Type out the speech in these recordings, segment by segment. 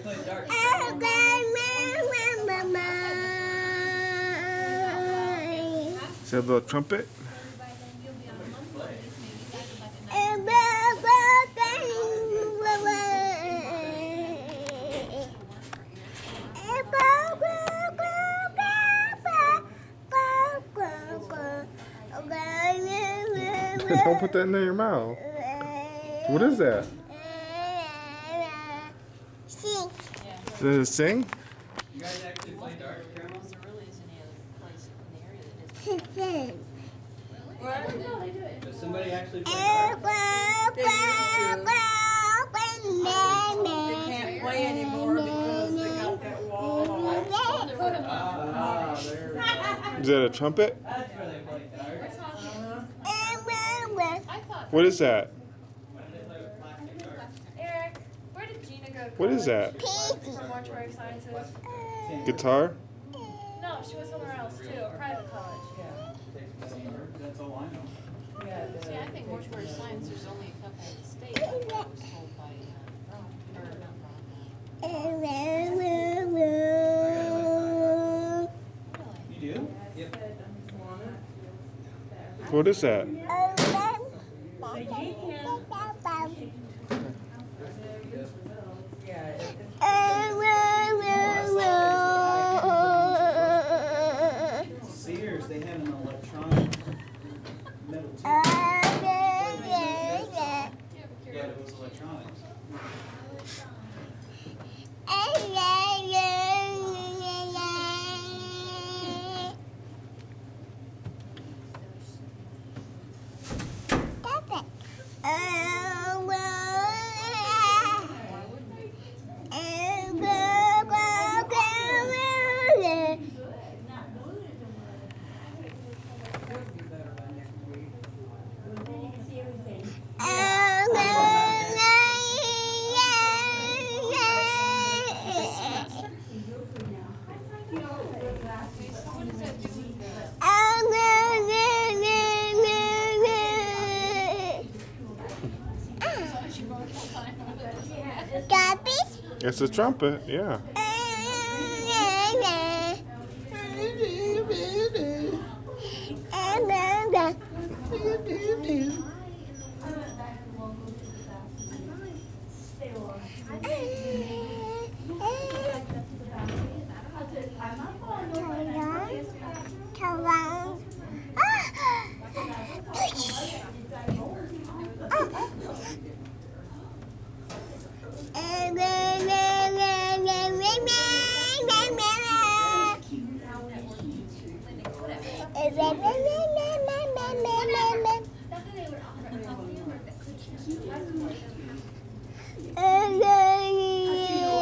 Is that a little trumpet? Don't put that in your mouth. What is that? Sing. Does it sing? You guys actually play darts, Grandma? There really isn't any other place in the area that doesn't. Sing. What? No, they do it. Does somebody actually play darts? They can't play anymore because they got that wall. Is that a trumpet? That's where they play darts. What is that? When they play with plastic darts. Eric, where did Gina go? What is that? From Mortuary Sciences. Guitar? No, she was somewhere else too, a private college. That's all I know. See, I think mortuary science, there's only a couple in the state. I was told by, Ron, or not Ron. You do? Yep. What is that? Sears, they have an electronic metal tube. Yeah, it was electronics. It's a trumpet, yeah.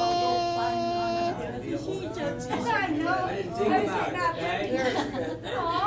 I didn't think about it, okay?